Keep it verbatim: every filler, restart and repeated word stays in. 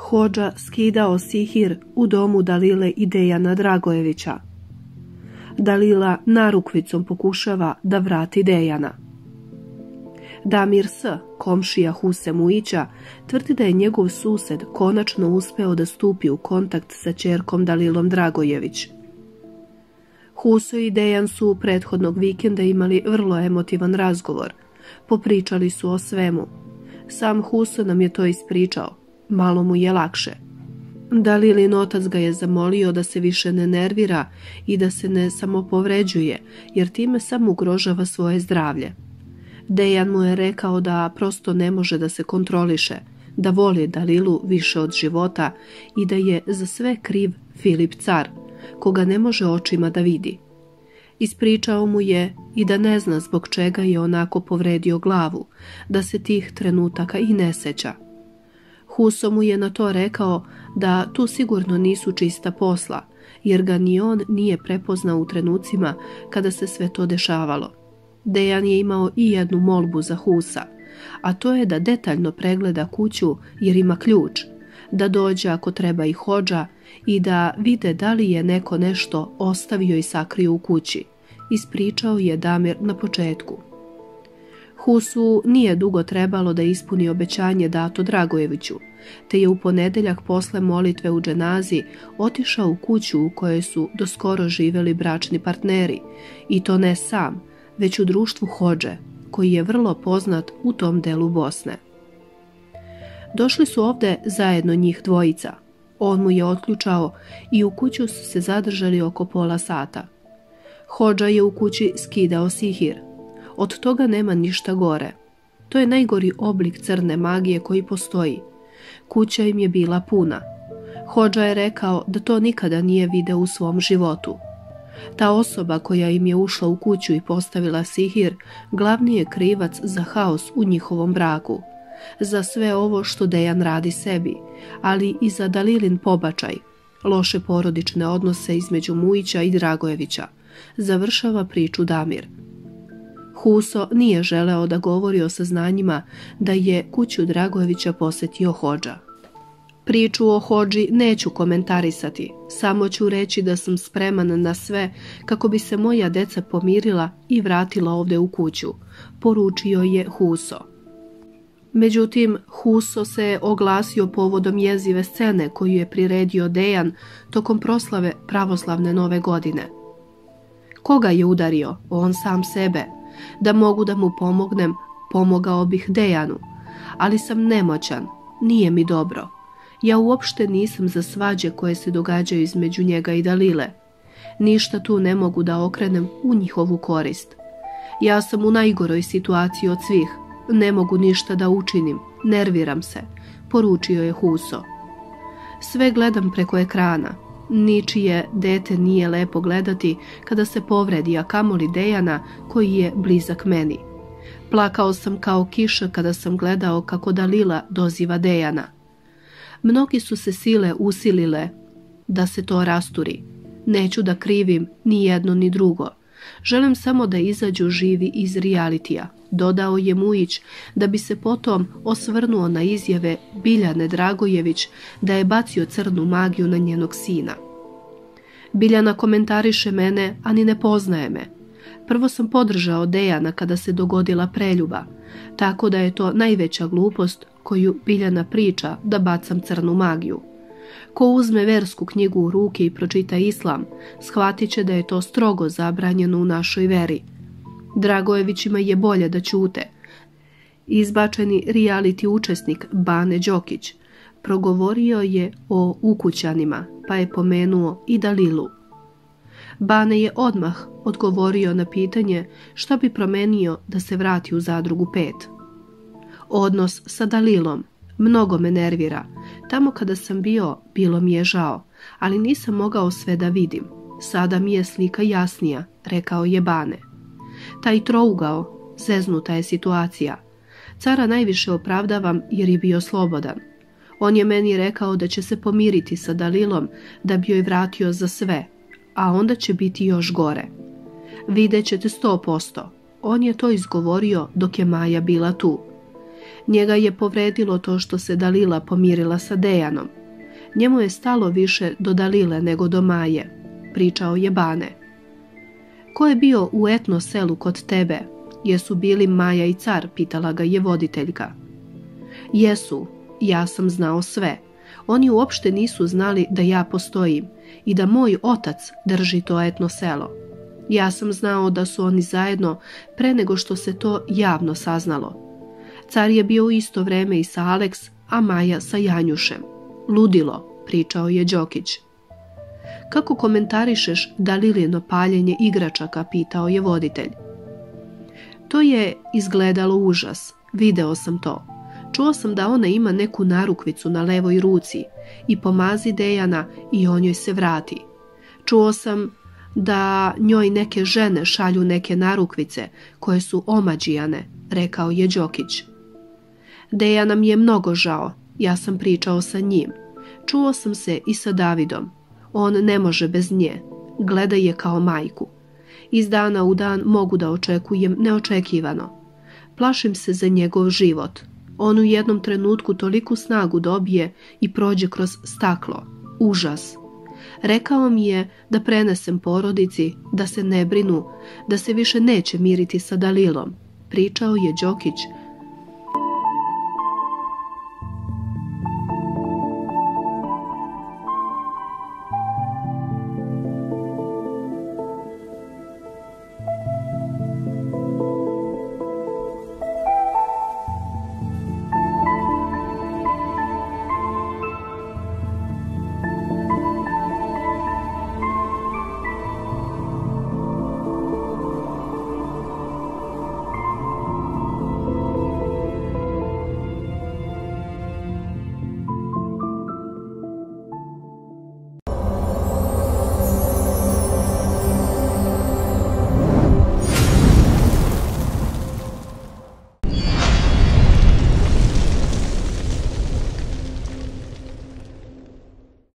Hodža skidao sihir u domu Dalile i Dejana Dragojevića. Dalila narukvicom pokušava da vrati Dejana. Damir S., komšija Huse Mujića, tvrdi da je njegov sused konačno uspeo da stupi u kontakt sa ćerkom Dalilom Dragojević. Huso i Dejan su prethodnog vikenda imali vrlo emotivan razgovor. Popričali su o svemu. Sam Huso nam je to ispričao. Malo mu je lakše. Dalilin otac ga je zamolio da se više ne nervira i da se ne samopovređuje, jer time samo ugrožava svoje zdravlje. Dejan mu je rekao da prosto ne može da se kontroliše, da voli Dalilu više od života i da je za sve kriv Filip Car, koga ne može očima da vidi. Ispričao mu je i da ne zna zbog čega je onako povredio glavu, da se tih trenutaka i ne seća. Huso mu je na to rekao da tu sigurno nisu čista posla, jer ga ni on nije prepoznao u trenucima kada se sve to dešavalo. Dejan je imao i jednu molbu za Husa, a to je da detaljno pregleda kuću jer ima ključ, da dođe ako treba i Hodža i da vide da li je neko nešto ostavio i sakrio u kući, ispričao je Damir na početku. Husu nije dugo trebalo da ispuni obećanje dato Dragojeviću, te je u ponedeljak posle molitve u dženazi otišao u kuću u kojoj su doskoro živjeli bračni partneri, i to ne sam, već u društvu Hodže, koji je vrlo poznat u tom delu Bosne. Došli su ovde zajedno njih dvojica. On mu je otključao i u kuću su se zadržali oko pola sata. Hodža je u kući skidao sihir. Od toga nema ništa gore. To je najgori oblik crne magije koji postoji. Kuća im je bila puna. Hodža je rekao da to nikada nije video u svom životu. Ta osoba koja im je ušla u kuću i postavila sihir, glavni je krivac za haos u njihovom braku. Za sve ovo što Dejan radi sebi, ali i za Dalilin pobačaj, loše porodične odnose između Mujića i Dragojevića, završava priču Damir. Huso nije želeo da govori o saznanjima da je kuću Dragojevića posetio Hodža. Priču o Hodži neću komentarisati, samo ću reći da sam spreman na sve kako bi se moja deca pomirila i vratila ovde u kuću, poručio je Huso. Međutim, Huso se oglasio povodom jezive scene koju je priredio Dejan tokom proslave pravoslavne nove godine. Koga je udario? On sam sebe. Da mogu da mu pomognem, pomogao bih Dejanu, ali sam nemoćan, nije mi dobro. Ja uopšte nisam za svađe koje se događaju između njega i Dalile. Ništa tu ne mogu da okrenem u njihovu korist. Ja sam u najgoroj situaciji od svih, ne mogu ništa da učinim, nerviram se, poručio je Huso. Sve gledam preko ekrana. Ničije dete nije lepo gledati kada se povredi, a kamoli Dejana koji je blizak meni. Plakao sam kao kiša kada sam gledao kako Dalila doziva Dejana. Mnogi su se sile usilile da se to rasturi. Neću da krivim ni jedno ni drugo. Želim samo da izađu živi iz realitija, dodao je Mujić, da bi se potom osvrnuo na izjave Biljane Dragojević da je bacio crnu magiju na njenog sina. Biljana komentariše mene, a ni ne poznaje me. Prvo sam podržao Dejana kada se dogodila preljuba, tako da je to najveća glupost koju Biljana priča da bacam crnu magiju. Ko uzme versku knjigu u ruke i pročita islam, shvatit će da je to strogo zabranjeno u našoj veri. Dragojevićima je bolje da ćute. Izbačeni reality učesnik Bane Đokić progovorio je o ukućanima, pa je pomenuo i Dalilu. Bane je odmah odgovorio na pitanje šta bi promenio da se vrati u Zadrugu pet. Odnos sa Dalilom mnogo me nervira. Tamo kada sam bio, bilo mi je žao, ali nisam mogao sve da vidim. Sada mi je slika jasnija, rekao je Bane. Taj trougao, zeznuta je situacija. Cara najviše opravdavam jer je bio slobodan. On je meni rekao da će se pomiriti sa Dalilom da bi joj vratio za sve, a onda će biti još gore. Vidjet ćete sto posto. On je to izgovorio dok je Maja bila tu. Njega je povredilo to što se Dalila pomirila sa Dejanom. Njemu je stalo više do Dalile nego do Maje, pričao je Bane. Ko je bio u etno selu kod tebe? Jesu bili Maja i car, pitala ga je voditeljka. Jesu, ja sam znao sve. Oni uopšte nisu znali da ja postojim i da moj otac drži to etno selo. Ja sam znao da su oni zajedno pre nego što se to javno saznalo. Car je bio u isto vreme i sa Aleks, a Maja sa Janjušem. Ludilo, pričao je Đokić. Kako komentarišeš Dalilino paljenje igračaka, pitao je voditelj. To je izgledalo užas, video sam to. Čuo sam da ona ima neku narukvicu na levoj ruci i pomazi Dejana i on joj se vrati. Čuo sam da njoj neke žene šalju neke narukvice koje su omađijane, rekao je Đokić. Dejana mi je mnogo žao, ja sam pričao sa njim. Čuo sam se i sa Davidom. On ne može bez nje, gleda je kao majku. Iz dana u dan mogu da očekujem neočekivano. Plašim se za njegov život. On u jednom trenutku toliku snagu dobije i prođe kroz staklo. Užas. Rekao mi je da prenesem porodici, da se ne brinu, da se više neće miriti sa Dalilom. Pričao je Đokić